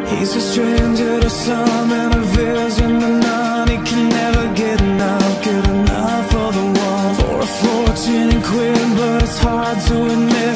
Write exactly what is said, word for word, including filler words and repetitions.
He's a stranger to some and a vision to none. He can never get enough, get enough of the one. For a fortune and quit, but it's hard to admit